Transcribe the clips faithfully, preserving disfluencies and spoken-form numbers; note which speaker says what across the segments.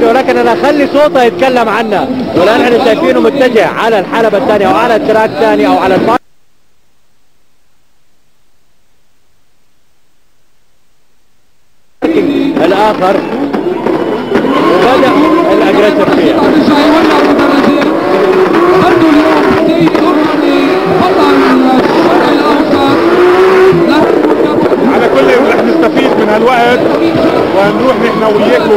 Speaker 1: التكريتي، ولكن انا اخلي صوته يتكلم عنها. والان احنا شايفينه متجه على الحلبة الثانية او على التراك الثاني او على الباركينج الاخر، وبدأ الاجريسيف فيها.
Speaker 2: على كل رح نستفيد من هالوقت ونروح نحن وياكم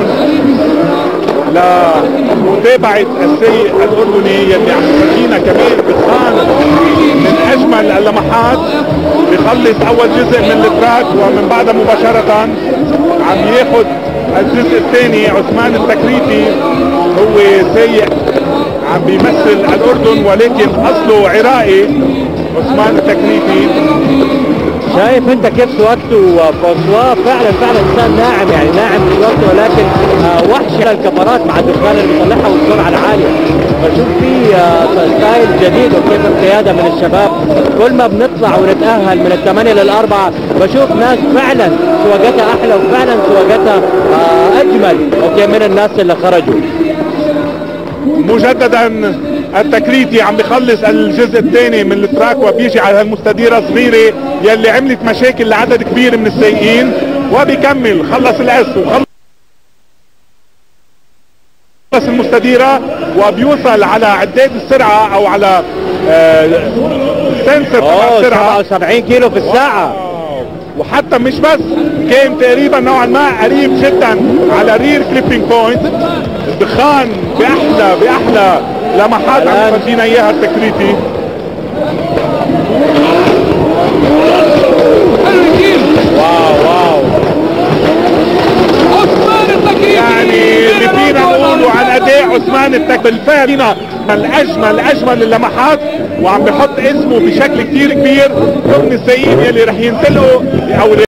Speaker 2: لمتابعة السيء الأردني يلي عم يفرجينا كمان دخان من أجمل اللمحات. بخلص أول جزء من التراك ومن بعدها مباشرة عم ياخد الجزء الثاني. عثمان التكريتي هو سيء عم بيمثل الأردن ولكن أصله عراقي. عثمان التكريتي
Speaker 1: شايف انت كيف سواقته فوسوا فعلا فعلا انسان ناعم، يعني ناعم في سواقته، ولكن آه وحش على الكاميرات مع الدخان اللي بيطلعها والسرعه العاليه. بشوف في آه ستايل جديد وكيف القياده من الشباب. كل ما بنطلع ونتاهل من الثمانيه للاربعه بشوف ناس فعلا سواقتها احلى وفعلا سواقتها آه اجمل اوكي من الناس اللي خرجوا.
Speaker 2: مجددا التكريتي عم بخلص الجزء الثاني من التراك وبيجي على هالمستديره صغيره يلي عملت مشاكل لعدد كبير من السائقين، وبيكمل خلص الاس وخلص المستديره وبيوصل على عداد السرعه او على سنسر تبع السرعه
Speaker 1: سبعة وسبعين كيلو في الساعه.
Speaker 2: وحتى مش بس كان تقريبا نوعا ما قريب جدا على رير كليبينج بوينت. الدخان باحلى باحلى لمحات عم يفرجينا اياها التكريتي.
Speaker 1: واو واو
Speaker 2: يعني اللي فينا نقوله عن اداء عثمان التك بالفعل فينا الاجمل اجمل اللمحات، وعم بحط اسمه بشكل كثير كبير ضمن السائقين يلي رح ينسلقوا او